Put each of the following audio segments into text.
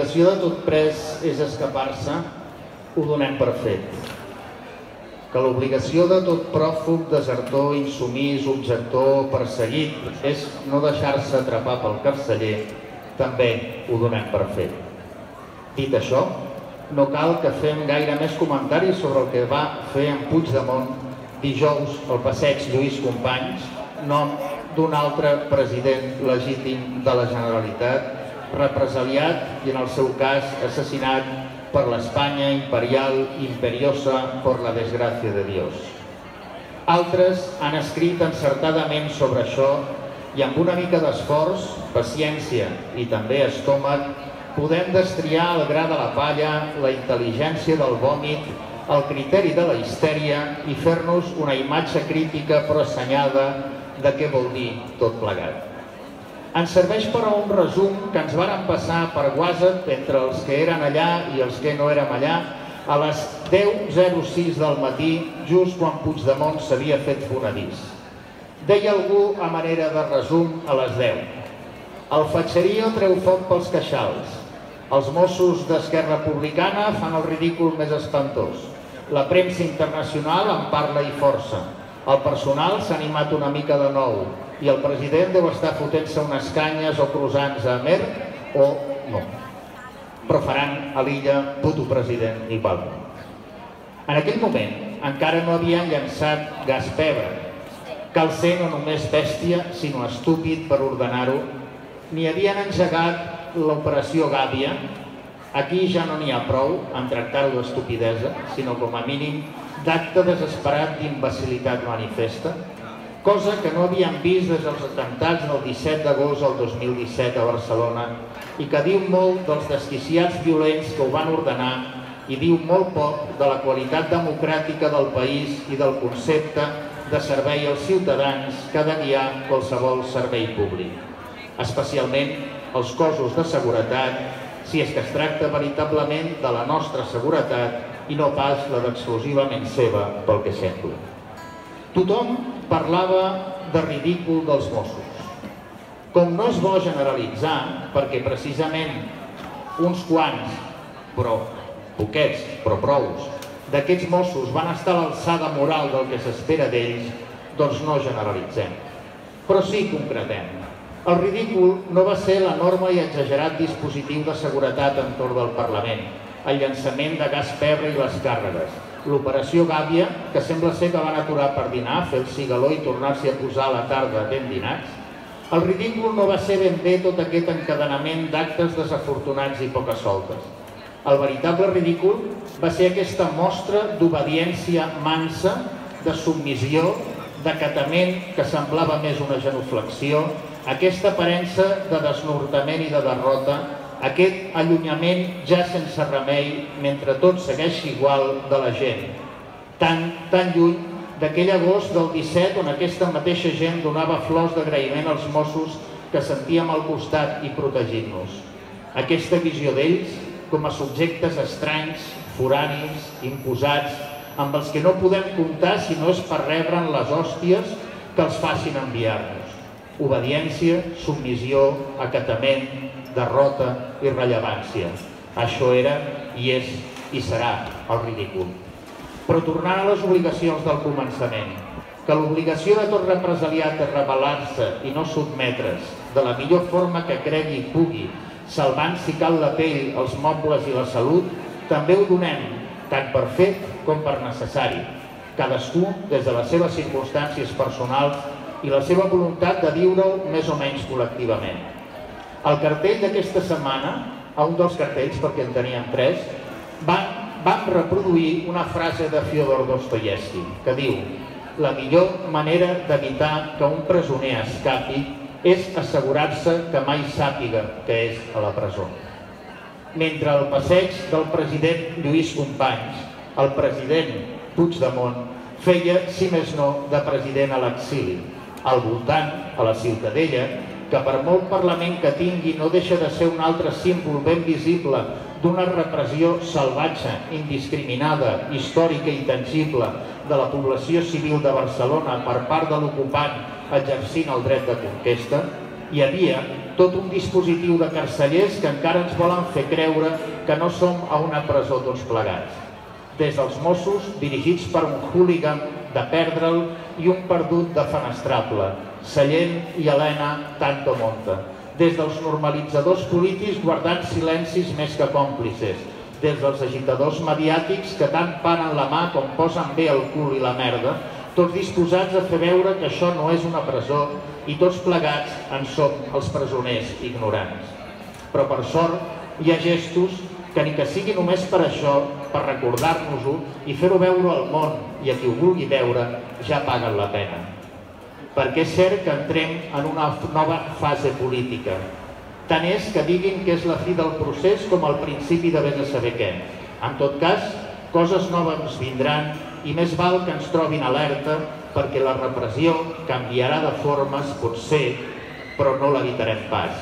l'obligació de tot pres és escapar-se, ho donem per fet. Que l'obligació de tot pròfug, desertor, insumís, objector, perseguit és no deixar-se atrapar pel carceller, també ho donem per fet. Dit això, no cal que fem gaire més comentaris sobre el que va fer en Puigdemont dijous al passeig Lluís Companys, nom d'un altre president legítim de la Generalitat, represaliat i, en el seu cas, assassinat per l'Espanya imperial imperiosa por la desgràcia de Dios. Altres han escrit encertadament sobre això i amb una mica d'esforç, paciència i també estómac podem destriar el gra de la palla, la intel·ligència del vòmit, el criteri de la histèria i fer-nos una imatge crítica però assenyada de què vol dir tot plegat. Ens serveix però un resum que ens varen passar per WhatsApp entre els que eren allà i els que no érem allà a les 10:06 del matí, just quan Puigdemont s'havia fet fonedís. Deia algú a manera de resum a les 10. El Fatxerío treu foc pels queixals. Els Mossos d'Esquerra Republicana fan el ridícul més espantós. La premsa internacional en parla i força. El personal s'ha animat una mica de nou i el president deu estar fotent-se unes canyes o croissants a Amer o no. Però faran a l'illa puto president igual. En aquell moment encara no havien llançat gas pebre. Cal ser no només bèstia, sinó estúpid per ordenar-ho. Ni havien engegat l'operació Gàbia. Aquí ja no n'hi ha prou en tractar-ho d'estupidesa, sinó com a mínim d'acte desesperat d'imbecilitat manifesta, cosa que no havíem vist des dels atemptats del 17 d'agost del 2017 a Barcelona i que diu molt dels desquiciats violents que ho van ordenar i diu molt poc de la qualitat democràtica del país i del concepte de servei als ciutadans que ha de guiar qualsevol servei públic, especialment els cossos de seguretat, si és que es tracta veritablement de la nostra seguretat i no pas la d'exclusivament seva, pel que sembla. Tothom parlava de ridícul dels Mossos. Com no és bo generalitzar, perquè precisament uns quants, però poquets, però prous, d'aquests Mossos van estar a l'alçada moral del que s'espera d'ells, doncs no generalitzem. Però sí concretem. El ridícul no va ser l'enorme i exagerat dispositiu de seguretat entorn del Parlament, el llançament de gas pebre i les càrregues, l'operació Gàbia, que sembla ser que van aturar per dinar, fer el cigaló i tornar-s'hi a posar a la tarda ben dinats. El ridícul no va ser ben bé tot aquest encadenament d'actes desafortunats i poques soltes. El veritable ridícul va ser aquesta mostra d'obediència mansa, de submissió, d'acatament que semblava més una genuflexió, aquesta aparença de desnortament i de derrota, aquest allunyament ja sense remei mentre tot segueix igual de la gent. Tan lluny d'aquell agost del 17 on aquesta mateixa gent donava flors d'agraïment als Mossos que sentíem al costat i protegint-nos. Aquesta visió d'ells com a subjectes estranys, foranis, imposats, amb els que no podem comptar si no és per rebre'n les hòsties que els facin enviar-nos. Obediència, submissió, acatament, derrota i rellevància. Això era, i és, i serà el ridícul. Però tornant a les obligacions del començament, que l'obligació de tot represaliat és rebel·lar-se i no sotmetre's de la millor forma que cregui i pugui, salvant si cal la pell, els mobles i la salut, també ho donem, tant per fet com per necessari, cadascú des de les seves circumstàncies personals i la seva voluntat de viure-ho més o menys col·lectivament. Al cartell d'aquesta setmana, a un dels cartells, perquè en teníem 3, vam reproduir una frase de Fyodor Dostoyevsky, que diu: la millor manera d'evitar que un presoner escapi és assegurar-se que mai sàpiga que és a la presó. Mentre al passeig del president Lluís Companys, el president Puigdemont feia, si més no, de president a l'exili. Al voltant, a la Ciutadella, que per molt Parlament que tingui no deixa de ser un altre símbol ben visible d'una repressió salvatge, indiscriminada, històrica i tangible de la població civil de Barcelona per part de l'ocupant exercint el dret de conquesta, hi havia tot un dispositiu de carcellers que encara ens volen fer creure que no som a una presó tots plegats. Des dels Mossos, dirigits per un hooligan de perdre'l i un perdut de fenestrable, Sallent i Helena tanto monta. Des dels normalitzadors polítics guardant silencis més que còmplices, des dels agitadors mediàtics que tant panen la mà com posen bé el cul i la merda, tots disposats a fer veure que això no és una presó i tots plegats en som els presoners ignorants. Però per sort hi ha gestos que ni que sigui només per això, per recordar-nos-ho i fer-ho veure al món i a qui ho vulgui veure, ja paguen la pena. Perquè és cert que entrem en una nova fase política. Tant és que diguin que és la fi del procés com el principi de vés a saber què. En tot cas, coses noves vindran i més val que ens trobin alerta perquè la repressió canviarà de formes, potser, però no l'evitarem pas.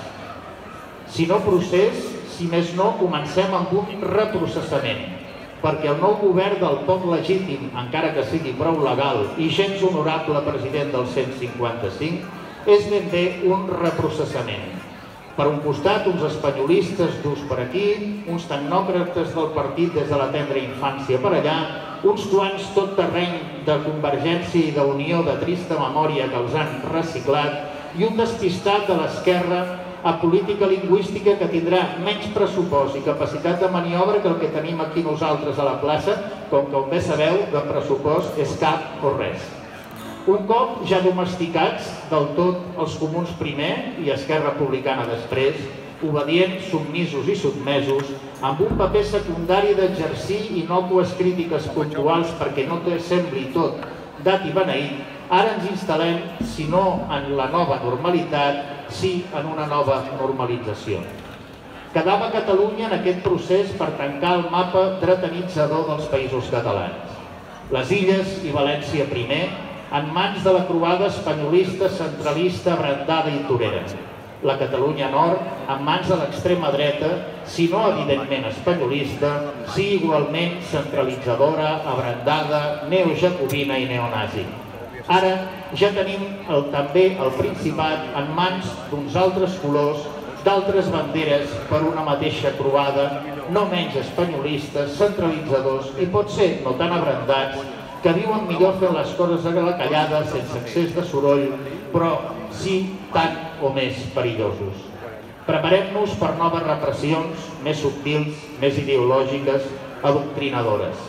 Si no procés, si més no, comencem amb un reprocessament, perquè el nou govern del poc legítim, encara que sigui prou legal i gens honorable president del 155, és ben bé un reprocessament. Per un costat, uns espanyolistes durs per aquí, uns tecnòcrates del partit des de la tendra infància per allà, uns quants tot terreny de Convergència i d'Unió de trista memòria que els han reciclat i un despistat de l'esquerra a política lingüística que tindrà menys pressupost i capacitat de maniobra que el que tenim aquí nosaltres a la plaça, com bé sabeu, de pressupost és cap o res. Un cop ja domesticats del tot els comuns primer i Esquerra Republicana després, obedients, submisos i sotmesos, amb un paper secundari d'exercir innòcues crítiques puntuals perquè no sembli tot dat i beneït, ara ens instal·lem, si no en la nova normalitat, sí en una nova normalització. Quedava Catalunya en aquest procés per tancar el mapa dretanitzador dels països catalans. Les Illes i València primer, en mans de la croada espanyolista, centralista, abrandada i torera. La Catalunya Nord, en mans de l'extrema dreta, si no evidentment espanyolista, sí igualment centralitzadora, abrandada, neojacobina i neonazi. Ara ja tenim també el Principat en mans d'uns altres colors, d'altres banderes per una mateixa croada, no menys espanyolistes, centralitzadors i potser no tan abrandats, que viuen millor fent les coses a la callada, sense excés de soroll, però sí tant o més perillosos. Preparem-nos per noves repressions, més subtils, més ideològiques, adoctrinadores.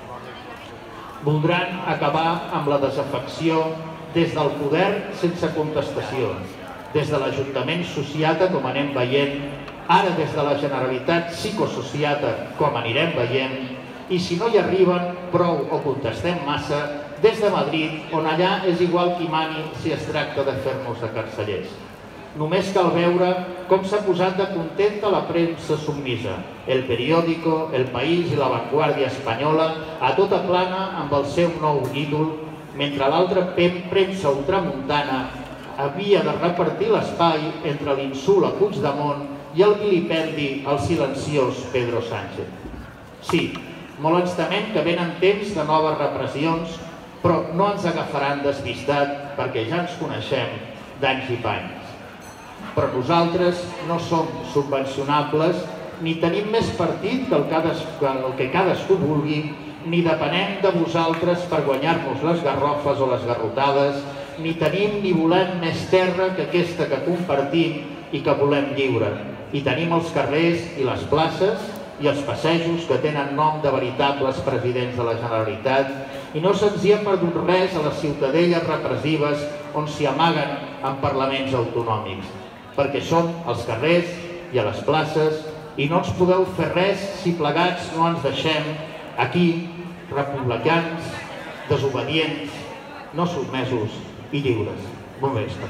Voldran acabar amb la desafecció des del poder sense contestacions, des de l'Ajuntament sociata, com anem veient, ara des de la Generalitat psicosociata, com anirem veient, i si no hi arriben prou o contestem massa, des de Madrid, on allà és igual qui mani si es tracta de fer-nos de carcellers. Només cal veure com s'ha posat de contenta la premsa submisa, El Periódico, El País i La Vanguardia espanyola, a tota plana amb el seu nou ídol, mentre l'altra premsa ultramuntana havia de repartir l'espai entre l'insult a Puigdemont i el vilipendi al silenciós Pedro Sánchez. Sí, molt ens temem que venen temps de noves repressions, però no ens agafaran despistat perquè ja ens coneixem d'anys i panys. Però nosaltres no som subvencionables, ni tenim més partit que el que cadascú vulgui, ni depenem de vosaltres per guanyar-nos les garrofes o les garrotades, ni tenim ni volem més terra que aquesta que compartim i que volem lliure. I tenim els carrers i les places i els passejos que tenen nom de veritables presidents de la Generalitat i no se'ns hi ha perdut res a les ciutadelles repressives on s'hi amaguen en parlaments autonòmics, perquè som als carrers i a les places i no ens podeu fer res si plegats no ens deixem aquí, republicans, desobedients, no sotmesos i lliures. Bon vespre.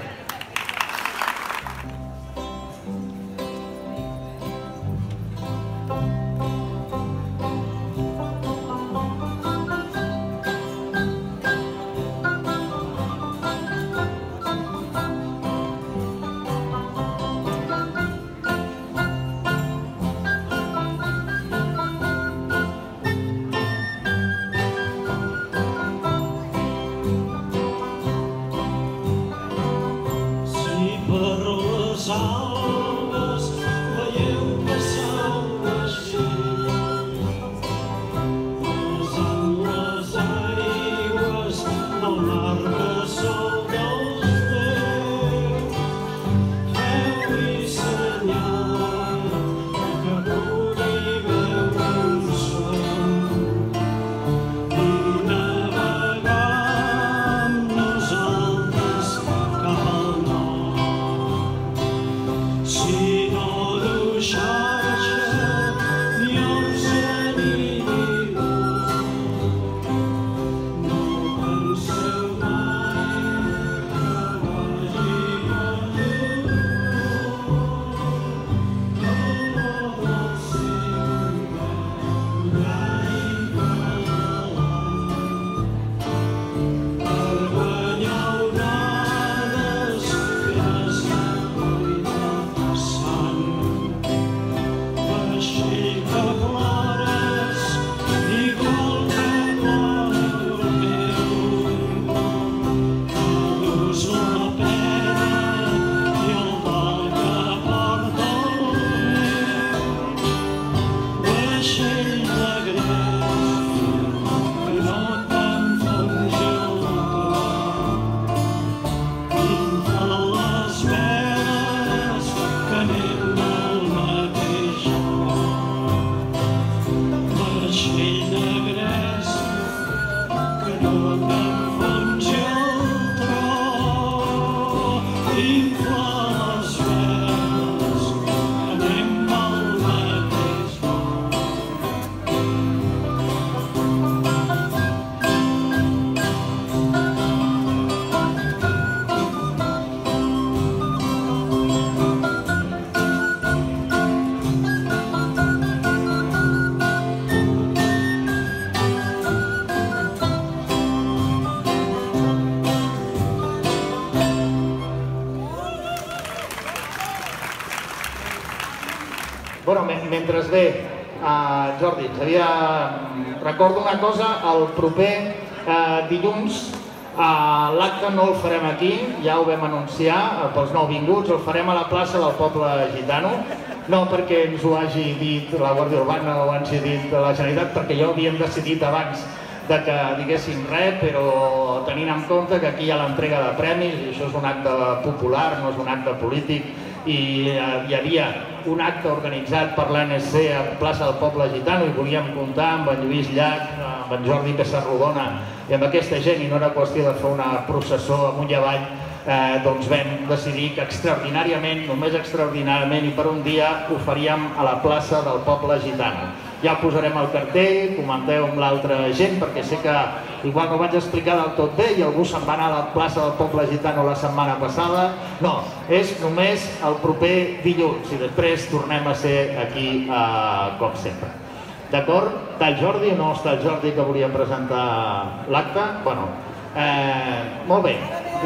Bueno, mentre ve, Jordi, recordo una cosa, el proper dilluns l'acte no el farem aquí, ja ho vam anunciar pels nouvinguts, el farem a la plaça del Poble Gitano, no perquè ens ho hagi dit la Guàrdia Urbana o hagi dit la Generalitat, perquè ja ho havíem decidit abans de que diguéssim res, però tenint en compte que aquí hi ha l'entrega de premis i això és un acte popular, no és un acte polític, i hi havia un acte organitzat per l'ANSC a plaça del Poble Gitano i volíem comptar amb en Lluís Llach, amb en Jordi Pessarrodona i amb aquesta gent, i no era qüestió de fer una processó amunt i avall, doncs vam decidir que extraordinàriament, només extraordinàriament i per un dia ho faríem a la plaça del Poble Gitano. Ja posarem el cartell, comenteu amb l'altra gent, perquè sé que igual no ho vaig explicar del tot bé i algú se'n va anar a la plaça del Poble Gitano la setmana passada. No, és només el proper dilluns i després tornem a ser aquí com sempre. D'acord? Està el Jordi o no està el Jordi que volia presentar l'acte? Bueno, molt bé.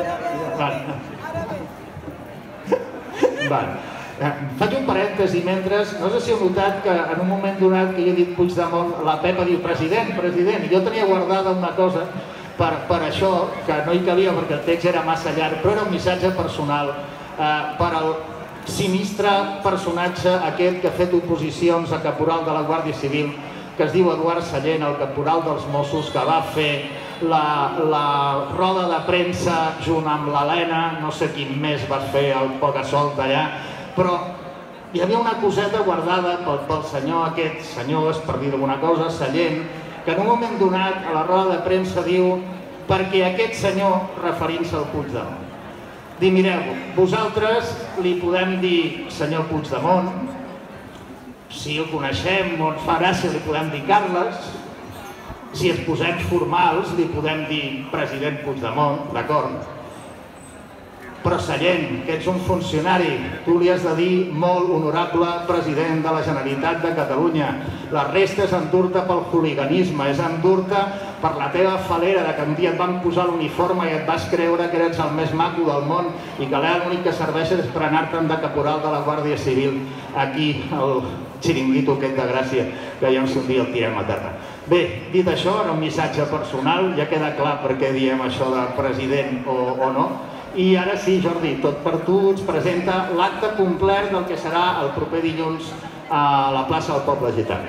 Faig un parèntesi mentre, no sé si heu notat que en un moment donat que jo he dit Puigdemont, la Pepa diu president, i jo tenia guardada una cosa per això, que no hi cabia perquè el text era massa llarg, però era un missatge personal per al sinistre personatge aquest que ha fet oposicions a caporal de la Guàrdia Civil, que es diu Eduard Sallent, el caporal dels Mossos, que va fer la roda de premsa junt amb l'Helena, no sé quin més va fer el poca-solta allà, però hi havia una coseta guardada pel senyor aquest, senyors, per dir alguna cosa, Sallent, que en un moment donat a la roda de premsa diu perquè aquest senyor, referint-se al Puigdemont, diu, mireu, vosaltres li podem dir senyor Puigdemont, si el coneixem o ens fa gràcia li podem dir Carles, si ens posem formals li podem dir president Puigdemont, d'acord? Però Sallent, que ets un funcionari, tu li has de dir molt honorable president de la Generalitat de Catalunya. La resta és endur-te pel hooliganisme, és endur-te per la teva falera de que un dia et van posar l'uniforme i et vas creure que eres el més maco del món i que l'únic que serveix és per anar-te'n de caporal de la Guàrdia Civil aquí al xiringuito aquest de Gràcia, que ja un dia el tirem a terra. Bé, dit això, era un missatge personal, ja queda clar per què diem això de president o no. I ara sí, Jordi, tot per tu ens presenta l'acte complet del que serà el proper dilluns a la plaça del Poble Gitano.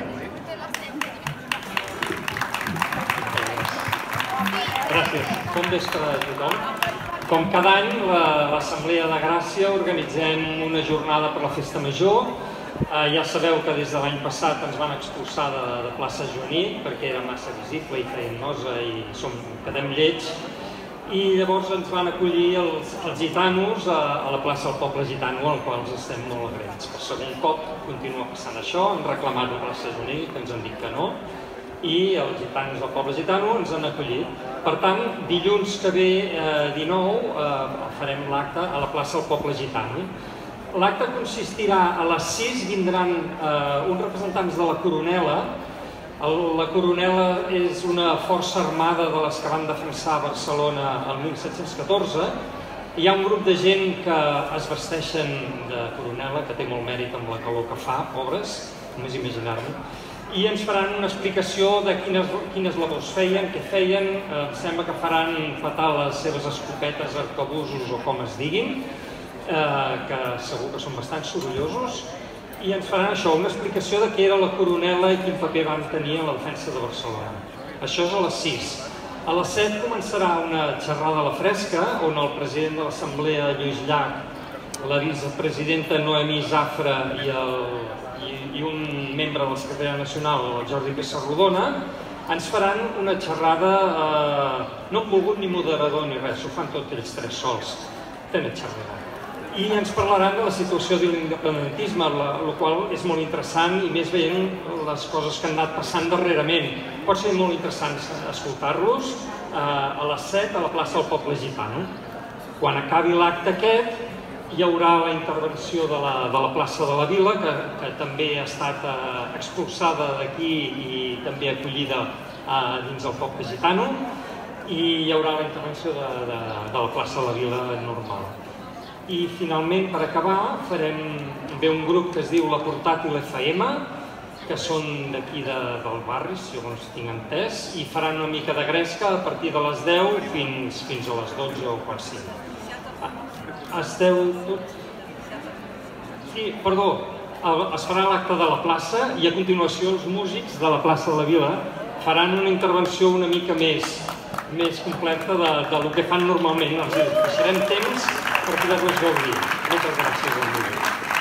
Gràcies. Bon vespre a tothom. Com cada any, l'Assemblea de Gràcia organitzem una jornada per la Festa Major. Ja sabeu que des de l'any passat ens van expulsar de plaça Joaní perquè era massa visible i feien nosa i quedem lleig. I llavors ens van acollir els gitanos a la plaça del Poble Gitano, al qual ens estem molt agraïts. Per segon cop continua passant això, han reclamat la plaça Joaní, que ens han dit que no, i els gitanos del Poble Gitano ens han acollit. Per tant, dilluns que ve, 19, farem l'acte a la plaça del Poble Gitano. L'acte consistirà a les 6, vindran uns representants de la Coronela. La Coronela és una força armada de les que van defensar Barcelona el 1714. Hi ha un grup de gent que es vesteixen de Coronela, que té molt mèrit amb la calor que fa, pobres, només imaginar-m'ho, i ens faran una explicació de quines labors feien, què feien. Em sembla que faran petar les seves escopetes, arcabusos o com es diguin, que segur que són bastant sorollosos, i ens faran això, una explicació de què era la Coronela i quin paper van tenir en la defensa de Barcelona. Això és a les 6. A les 7 començarà una xerrada a la fresca, on el president de l'Assemblea, Lluís Llach, la vicepresidenta Noemí Zafra i un membre de la Secretaria Nacional, el Jordi Pessarrodona, ens faran una xerrada, no han volgut ni moderador ni res, ho fan tots ells tres sols, tenen xerrada. I ens parlaran de la situació de l'independentisme, el qual és molt interessant, i més veient les coses que han anat passant darrerament. Pot ser molt interessant escoltar-los a les 7 a la plaça del Poble Gitano. Quan acabi l'acte aquest, hi haurà la intervenció de la plaça de la Vila, que també ha estat expulsada d'aquí i també acollida dins del Poble Gitano, i hi haurà la intervenció de la plaça de la Vila normal. I finalment, per acabar, ve un grup que es diu La Portàtil FM, que són d'aquí del barri, si jo no estic entès, i faran una mica de gresca a partir de les 10 fins a les 12 o quan sigui. Esteu tots... Sí, perdó, es farà l'acte de la plaça i a continuació els músics de la plaça de la Vila faran una intervenció una mica més completa del que fan normalment. Els deixarem temps per poder-los gaudir. Moltes gràcies al músic.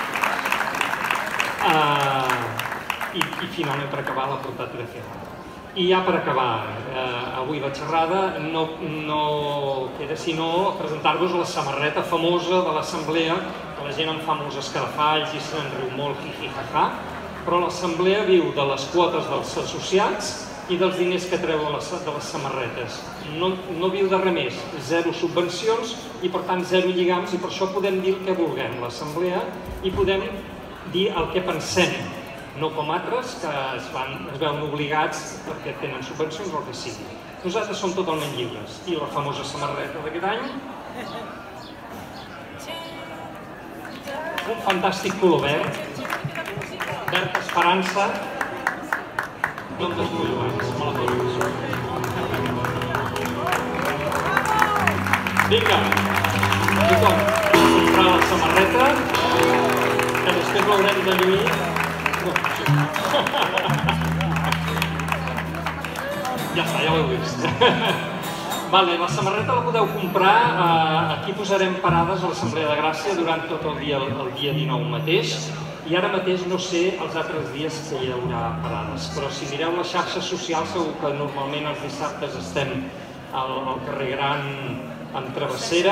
I finalment, per acabar, La Portàtil FM. I ja per acabar, avui la xerrada no queda sinó presentar-vos la samarreta famosa de l'assemblea, que la gent en fa molts escarafalls i se'n riu molt, hi-hi-ha-ha, però l'assemblea viu de les quotes dels associats i dels diners que treu de les samarretes. No viu de res més, zero subvencions i per tant zero lligams, i per això podem dir el que vulguem l'assemblea i podem dir el que pensem, no com altres que es veuen obligats perquè tenen subvencions o el que sigui. Nosaltres som totalment lliures. I la famosa samarreta d'aquest any, un fantàstic color verd, verd esperança, no em desmullo abans, me la dono. Vinga, tothom, comprar la samarreta, que després l'haurem de lluir. Ja està, ja ho heu vist. La samarreta la podeu comprar, aquí posarem parades a l'Assemblea de Gràcia durant tot el dia 19 mateix, i ara mateix no sé els altres dies que hi haurà parades, però si mireu les xarxes socials segur que normalment els dissabtes estem al carrer Gran amb travessera,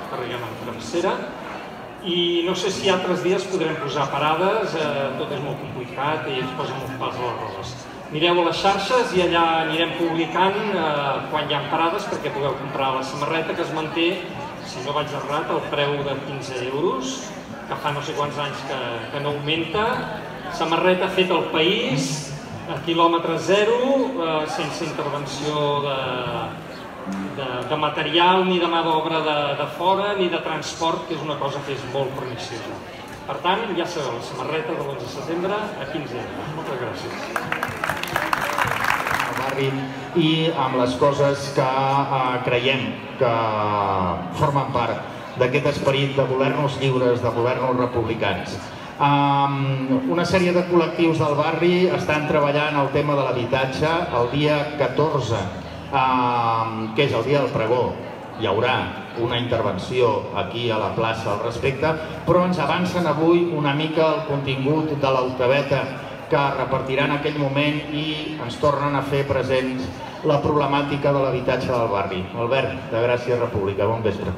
i no sé si altres dies podrem posar parades, tot és molt complicat i es posen molts pals a les rodes. Mireu a les xarxes i allà anirem publicant quan hi ha parades perquè pugueu comprar la samarreta, que es manté, si no vaig errat, el preu de 15 euros, que fa no sé quants anys que no augmenta. Samarreta feta al país, a quilòmetre zero, sense intervenció de material, ni de mà d'obra de fora, ni de transport, que és una cosa que és molt perniciosa. Per tant, ja sabeu, la samarreta de l'11 de setembre a 15 euros. Moltes gràcies. Al barri i amb les coses que creiem que formen part d'aquest esperit de voler-nos lliures, de voler-nos republicans. Una sèrie de col·lectius del barri estan treballant el tema de l'habitatge. El dia 14, que és el dia del pregó, hi haurà una intervenció aquí a la plaça al respecte, però ens avancen avui una mica el contingut de l'autoveta que repartiran en aquell moment i ens tornen a fer presents la problemàtica de l'habitatge del barri. Albert, de Gràcia República, bon vespre.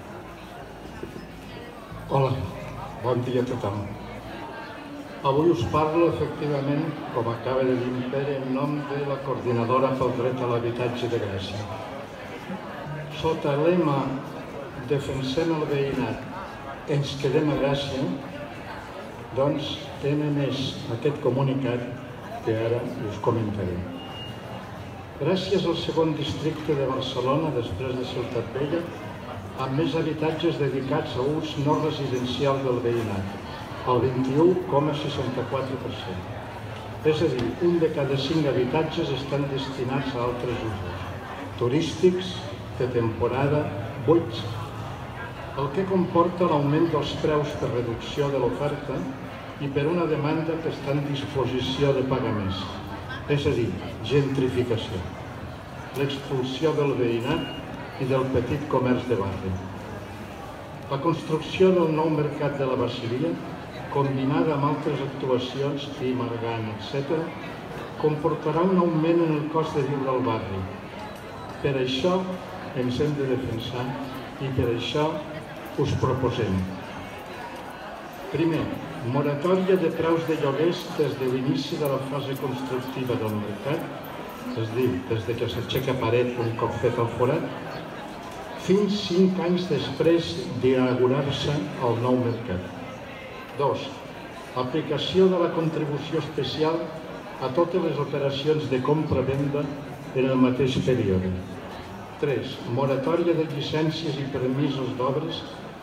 Hola, bon dia a tothom. Avui us parlo, efectivament, com acaba de dir Pere, en nom de la Coordinadora pel Dret a l'Habitatge de Gràcia. Sota el lema Defensem el veïnat, ens quedem a Gràcia, doncs hem emès aquest comunicat que ara us comentaré. Gràcia és el segon districte de Barcelona, després de Ciutat Vella, amb més habitatges dedicats a ús no residencial del veïnat, el 21,64%. És a dir, un de cada 5 habitatges estan destinats a altres usos, turístics, de temporada, buits, el que comporta l'augment dels preus per reducció de l'oferta i per una demanda que està en disposició de pagar més, és a dir, gentrificació, l'expulsió del veïnat i del petit comerç de barri. La construcció del nou mercat de la Basilia, combinada amb altres actuacions, i Margant, etc., comportarà un augment en el cost de viure al barri. Per això ens hem de defensar i per això us proposem. Primer, moratòria de preus de lloguers des de l'inici de la fase constructiva del mercat, és a dir, des que s'aixeca paret un cop fet el forat, fins 5 anys després d'inaugurar-se el nou mercat. 2. Aplicació de la contribució especial a totes les operacions de compra-venda en el mateix període. 3. Moratòria de llicències i permisos d'obres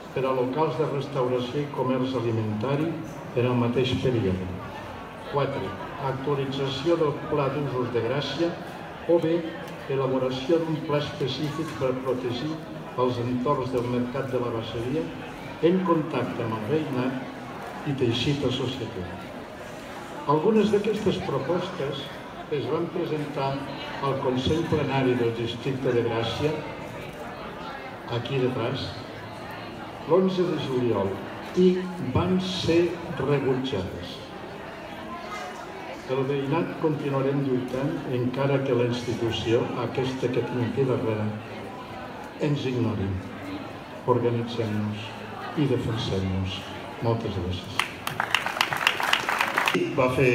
per a locals de restauració i comerç alimentari en el mateix període. 4. Actualització del Pla d'Usos de Gràcia o bé elaboració d'un pla específic per protegir els entorns del mercat de la Basseria en contacte amb el veïnat i teixit associatiu. Algunes d'aquestes propostes es van presentar al Consell Plenari del Districte de Gràcia, aquí detrás, l'11 de juliol i van ser rebutjades. El veïnat continuarem lluitant encara que la institució, aquesta que tinc aquí darrere, ens ignorin. Organitzem-nos i defensem-nos. Moltes gràcies. Va fer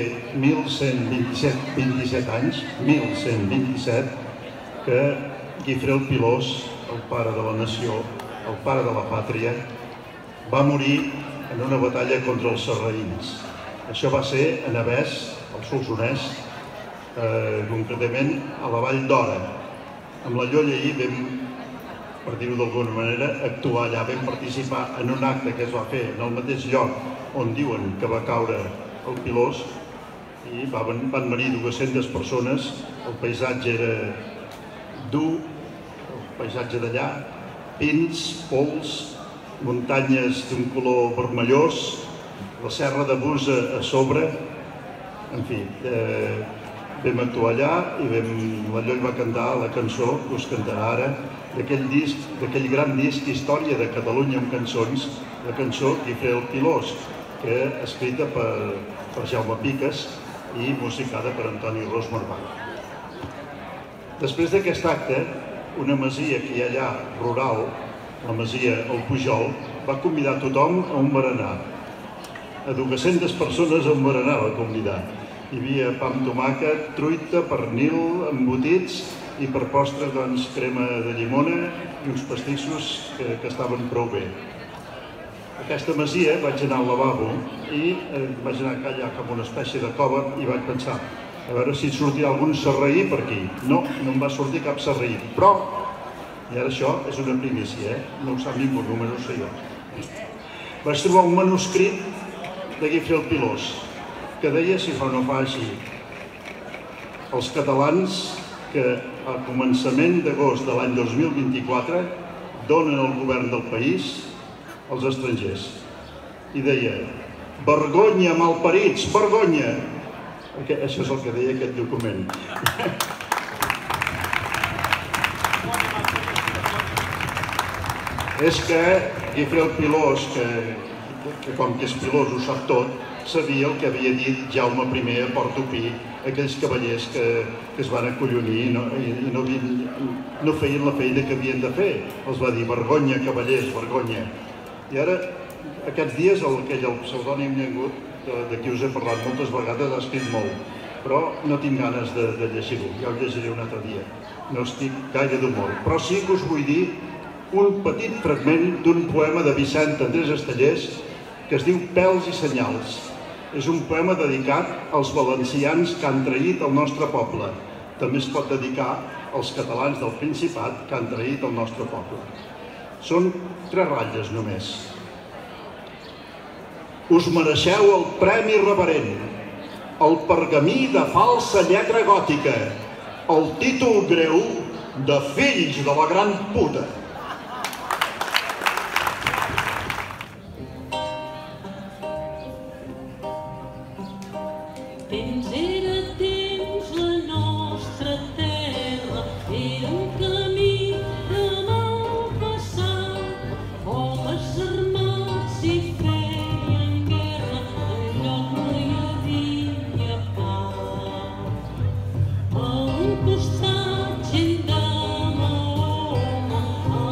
1127 anys, 1127, que Guifré el Pilós, el pare de la nació, el pare de la pàtria, va morir en una batalla contra els sarraïns. Això va ser a Navès, al Solsonès, concretament a la Vall d'Ora. Amb la Llolla ahir vam, per dir-ho d'alguna manera, actuar allà, vam participar en un acte que es va fer en el mateix lloc on diuen que va caure el Pilós i van morir 200 persones. El paisatge era dur, el paisatge d'allà, pins, pols, muntanyes d'un color vermellós, la serra de Busa a sobre, en fi, vam actuar allà i la Lloll va cantar la cançó que us cantarà ara, d'aquell gran disc Història de Catalunya amb cançons, la cançó Guifré el Pilós, que escrita per Jaume Piques i musicada per Antoni Ros Marbach. Després d'aquest acte, una masia que hi ha allà, rural, la masia El Pujol, va convidar tothom a un berenar. A 200 persones a un berenar va convidar. Hi havia pa amb tomàquet, truita, pernil, embotits i per postre crema de llimona i uns pastissos que estaven prou bé. Aquesta masia vaig anar al lavabo i vaig anar allà com una espècie de cova i vaig pensar a veure si sortirà algun sarraí per aquí. No, no em va sortir cap sarraí, però, i ara això és una primícia, no ho sap ningú, només ho sé jo. Vaig trobar un manuscrit de Guifré el Pilós que deia, si fa no fa així, els catalans que al començament d'agost de l'any 2024 donen el govern del país als estrangers. I deia, vergonya, malparits, vergonya! Això és el que deia aquest document. És que Guifré el Pilós, que com que és pilós ho sap tot, sabia el que havia dit Jaume I a Portopí, aquells cavallers que es van acollonir i no feien la feina que havien de fer. Els va dir, vergonya, cavallers, vergonya. I ara, aquests dies, el pseudònim Llengut, de qui us he parlat moltes vegades, ha escrit molt, però no tinc ganes de llegir-ho, ja ho llegiré un altre dia. No estic gaire d'humor, però sí que us vull dir un petit fragment d'un poema de Vicent Andrés Estellers que es diu Pèls i senyals. És un poema dedicat als valencians que han traït el nostre poble. També es pot dedicar als catalans del Principat que han traït el nostre poble. Són 3 ratlles només. Us mereixeu el premi reverent, el pergamí de falsa lletra gòtica, el títol greu de fills de la gran puta. Costat gent de Mahoma,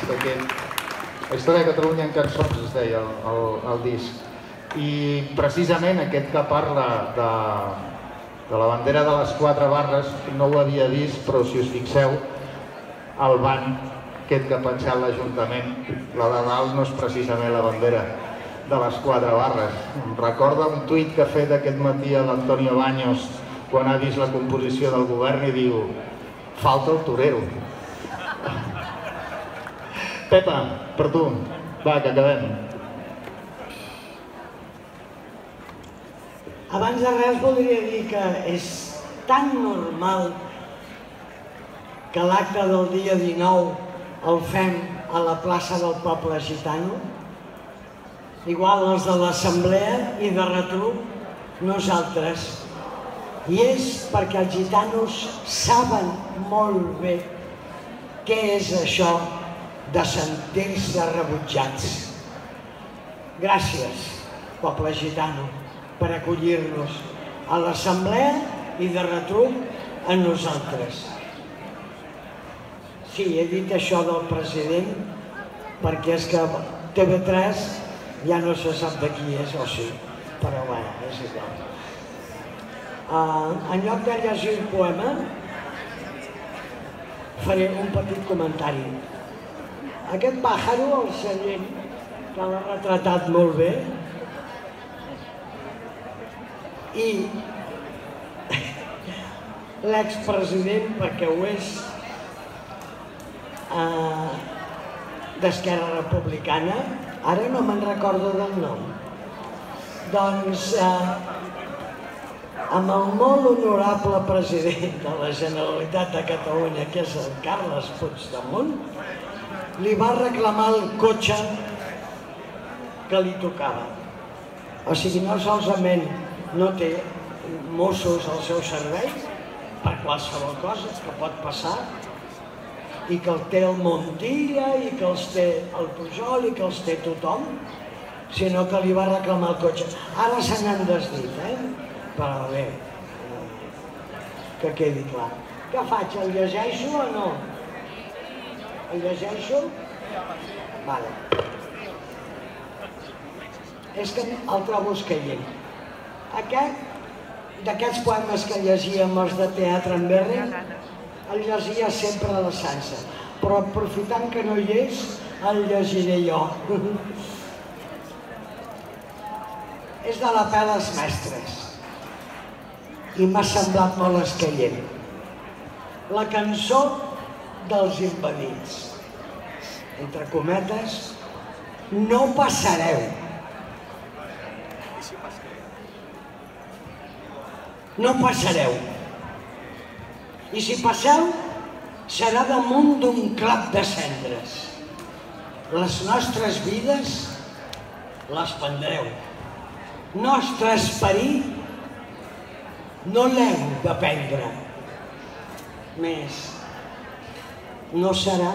disc aquest. La història de Catalunya en cançons es deia el disc. I precisament aquest que parla de la bandera de les 4 barres, no ho havia vist, però si us fixeu, el ban aquest que ha penjat l'Ajuntament, la de dalt no és precisament la bandera de les 4 barres. Em recorda un tuit que ha fet aquest matí l'Antonio Baños quan ha vist la composició del govern i diu: falta el torero. Pepa, per tu. Va, que acabem. Abans de res voldria dir que és tan normal que l'acte del dia 19 el fem a la plaça del poble gitano, igual els de l'assemblea i de retruc nosaltres. I és perquè els gitanos saben molt bé què és això de sentir-se rebutjats. Gràcies, poble gitano, per acollir-nos a l'assemblea i de retruc a nosaltres. Sí, he dit això del president perquè és que TV3 ja no se sap de qui és, o sí, però bé, és igual. En lloc de llegir un poema, faré un petit comentari. Aquest pàjaro, el Sallent, que l'ha retratat molt bé, i l'expresident, perquè ho és, d'Esquerra Republicana, ara no me'n recordo del nom, doncs amb el molt honorable president de la Generalitat de Catalunya, que és el Carles Puigdemont, li va reclamar el cotxe que li tocava. O sigui, no solament no té Mossos al seu servei per qualsevol cosa que pot passar, i que el té el Montilla, i que els té el Pujol, i que els té tothom, sinó que li va reclamar el cotxe. Ara se n'han desdit, però bé, que quedi clar. Què faig, el llegeixo o no? El llegeixo? Vale. És que el trobo escaient. D'aquests poemes que llegíem els de teatre en Berri, el llegia sempre a la Sansa, però aprofitant que no hi és, el llegiré jo. És de la Peles Mestres i m'ha semblat molt escaient. La cançó dels invadits, entre cometes, no passareu. No passareu. I si passeu, serà damunt d'un clap de cendres. Les nostres vides les prendreu. Nostre esperit no l'heu de prendre. Més, no serà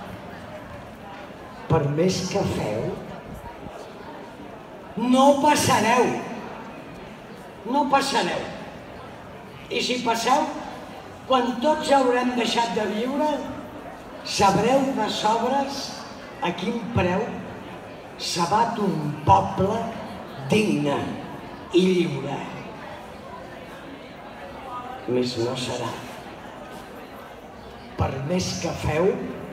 per més que feu. No passareu. No passareu. I si passeu, quan tots haurem deixat de viure, sabreu de sobres a quin preu s'abat un poble digne i lliure. Més no serà. Per més que feu,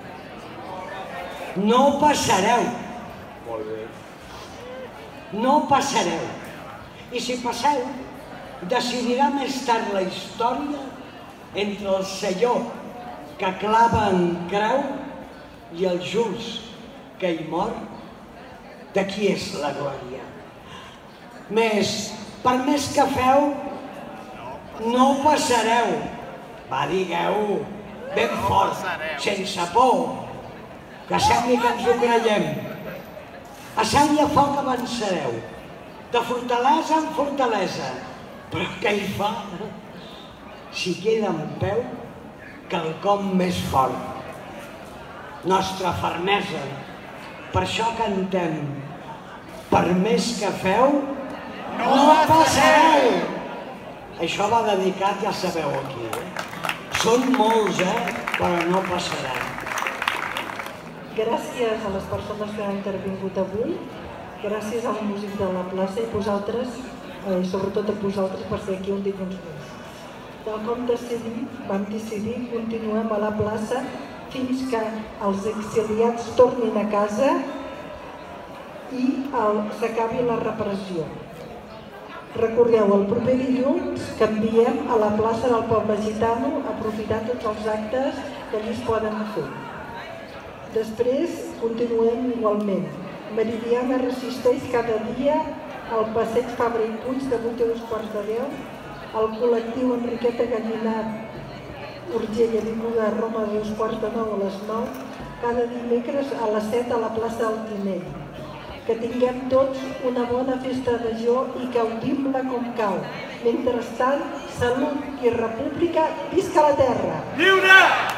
no passareu. Molt bé. No passareu. I si passeu, decidirà més tard la història entre el senyor que clava en creu i el just que hi mor, de qui és la glòria. Més, per més que feu, no passareu. Va, digueu-ho ben fort, sense por, que sembli que ens ho creiem. A sang i a foc avançareu, de fortalesa en fortalesa, però què hi fa si queda en peu quelcom més fort? Nostra fermesa. Per això cantem: per més que feu, no passareu. Això va dedicat, ja sabeu aquí. Són molts, però no passaran. gràcies a les persones que han intervingut avui, gràcies al músic de la plaça i vosaltres, sobretot a vosaltres, per ser aquí un dilluns més. Tal com vam decidir, continuem a la plaça fins que els exiliats tornin a casa i s'acabi la repressió. Recordeu, el proper dilluns canviem a la plaça del Poble Gitano, aprofitant tots els actes que allí es poden fer. Després continuem igualment. Meridiana resisteix cada dia al passeig Fabra i Puig de 8 a 2:15, al col·lectiu Enriqueta Gallinat Urgell, avinguda Roma de 8:45 a les 9, cada dimecres a les 7 a la plaça del Tinell. Que tinguem tots una bona festa major i gaudim-la com cal. Mentrestant, salut i república, visca la terra! Lliure!